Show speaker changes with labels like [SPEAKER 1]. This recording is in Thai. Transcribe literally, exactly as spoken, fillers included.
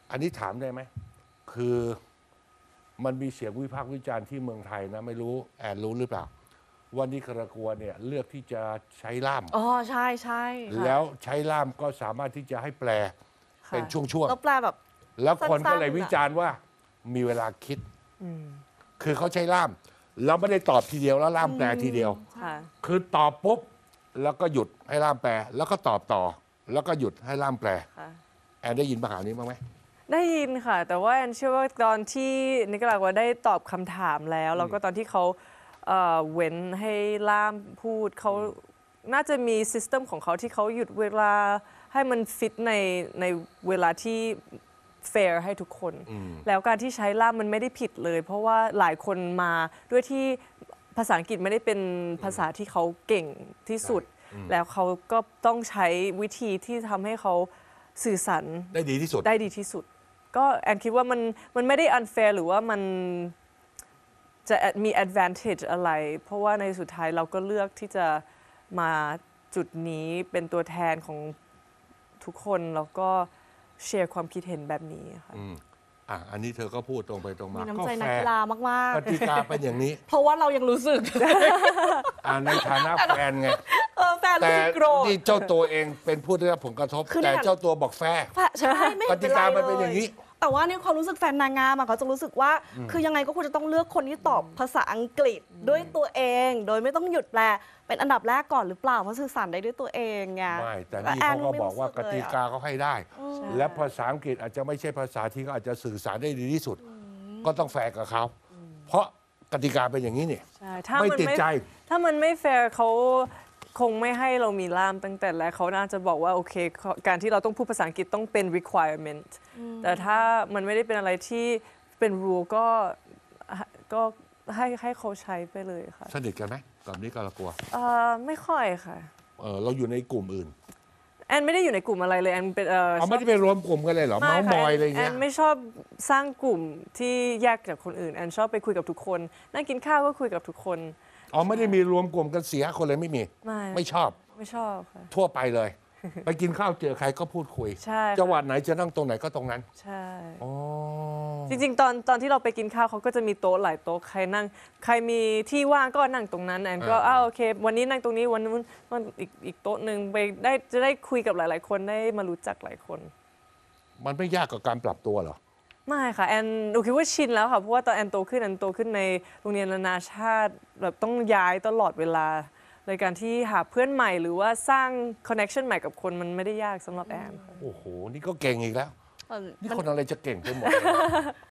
[SPEAKER 1] อันนี้ถามได้ไหมคือมันมีเสียงวิพากษ์วิจารณ์ที่เมืองไทยนะไม่รู้แอนรู้หรือเปล่าวันนี้คารากัวเนี่ยเลือกที่จะใช้ล่าม
[SPEAKER 2] อ๋อใช่ใช่
[SPEAKER 1] แล้วใช้ล่ามก็สามารถที่จะให้แปลเป็นช่วงๆ
[SPEAKER 2] แล้วแปลแบบ
[SPEAKER 1] แล้วคนก็เลยวิจารณ์ว่ามีเวลาคิดคือเขาใช้ล่ามแล้วไม่ได้ตอบทีเดียวแล้วล่ามแปลทีเดียวคือตอบปุ๊บแล้วก็หยุดให้ล่ามแปลแล้วก็ตอบต่อแล้วก็หยุดให้ล่ามแปลแอนได้ยินปัญหานี้บ้างไหม
[SPEAKER 3] ได้ยินค่ะแต่ว่าแอนเชื่อว่าตอนที่นิกลากว่าได้ตอบคำถามแล้วแล้วก็ตอนที่เขาเอ่อเว้นให้ล่ามพูดเขาน่าจะมีซิสเต็มของเขาที่เขาหยุดเวลาให้มันฟิตในในเวลาที่แฟร์ให้ทุกคนแล้วการที่ใช้ล่ามมันไม่ได้ผิดเลยเพราะว่าหลายคนมาด้วยที่ภาษาอังกฤษไม่ได้เป็นภาษาที่เขาเก่งที่สุดแล้วเขาก็ต้องใช้วิธีที่ทำให้เขาสื่อสาร
[SPEAKER 1] ได้ดีที่สุด
[SPEAKER 3] ได้ดีที่สุดก็แอนคิดว่ามันมันไม่ได้ unfair หรือว่ามันจะมี advantage อะไรเพราะว่าในสุดท้ายเราก็เลือกที่จะมาจุดนี้เป็นตัวแทนของทุกคนแล้วก็แชร์ความคิดเห็นแบบนี้ค่ะ
[SPEAKER 1] อ่ะอันนี้เธอก็พูดตรงไปตรงมา
[SPEAKER 2] มีน้ำใจนักกีฬามาก
[SPEAKER 1] ๆกติกาเป็นอย่างนี้
[SPEAKER 2] เพราะว่าเรายังรู้สึก
[SPEAKER 1] อ่าในฐานะแฟนไง
[SPEAKER 2] แฟนรู้สึกโกรธ
[SPEAKER 1] ที่เจ้าตัวเองเป็นผู้ได้รับผลกระทบแต่เจ้าตัวบอกแฟร์
[SPEAKER 2] ใช่ไม่
[SPEAKER 1] กติกามันเป็นอย่างนี้
[SPEAKER 2] แต่ว่าในความรู้สึกแฟนนางงามเขาจะรู้สึกว่าคือยังไงก็ควรจะต้องเลือกคนที่ตอบภาษาอังกฤษด้วยตัวเองโดยไม่ต้องหยุดแปลเป็นอันดับแรกก่อนหรือเปล่าเพราะสื่อสารได้ด้วยตัวเองไง
[SPEAKER 1] ไม่แต่นี่เขาก็บอกว่ากติกาเขาให้ได้และภาษาอังกฤษอาจจะไม่ใช่ภาษาที่เขาอาจจะสื่อสารได้ดีที่สุดก็ต้องแฟร์กับเขาเพราะกติกาเป็นอย่างนี้เนี่ยไม่ติดใจ
[SPEAKER 3] ถ้ามันไม่แฟร์เขาคงไม่ให้เรามีล่ามตั้งแต่แรกเขาน่าจะบอกว่าโอเคการที่เราต้องพูดภาษาอังกฤษต้องเป็น requirement แต่ถ้ามันไม่ได้เป็นอะไรที่เป็น rule ก็ก็ให้ให้เขาใช้ไปเลยค่ะ
[SPEAKER 1] สนิทกันไหมตอนนี้ก็ละกลัว
[SPEAKER 3] เออไม่ค่อยค่ะ
[SPEAKER 1] เออเราอยู่ในกลุ่มอื่น
[SPEAKER 3] แอนไม่ได้อยู่ในกลุ่มอะไรเลยแอนเป็นเออ
[SPEAKER 1] ไม่ได้ไปรวมกลุ่มกันเลยเหรอเมาส์มอยอะไรเงี้ย
[SPEAKER 3] แอนไม่ชอบสร้างกลุ่มที่แยกจากคนอื่นแอนชอบไปคุยกับทุกคนนั่งกินข้าวก็คุยกับทุกคน
[SPEAKER 1] อ๋อไม่ได้มีรวมกลุ่มกันเสียคนเลยไม่มี
[SPEAKER 3] ไม่
[SPEAKER 1] ไม่ชอบ
[SPEAKER 3] ไม่ชอบค่ะ
[SPEAKER 1] ทั่วไปเลยไปกินข้าวเจอใครก็พูดคุย
[SPEAKER 3] ใช่
[SPEAKER 1] จังหวัดไหนจะนั่งตรงไหนก็ตรงนั้น
[SPEAKER 3] ใช่จริงๆตอนตอนที่เราไปกินข้าวเขาก็จะมีโต๊ะหลายโต๊ะใครนั่งใครมีที่ว่างก็นั่งตรงนั้นแอนก็อ้าวโอเควันนี้นั่งตรงนี้วันนู้นวันอีกอีกโต๊ะหนึ่งไปได้จะได้คุยกับหลายๆคนได้มารู้จักหลายคน
[SPEAKER 1] มันไม่ยากกับการปรับตัวเหรอ
[SPEAKER 3] ไม่ค่ะแอนหนูคิดว่าชินแล้วค่ะเพราะว่าตอนแอนโตขึ้นแอนโตขึ้นในโรงเรียนนานาชาติแบบต้องย้ายตลอดเวลาในการที่หาเพื่อนใหม่หรือว่าสร้างคอนเนคชั่นใหม่กับคนมันไม่ได้ยากสำหรับแอน
[SPEAKER 1] โอ้โหนี่ก็เก่งอีกแล้วนี่คนอะไรจะเก่งไปหมด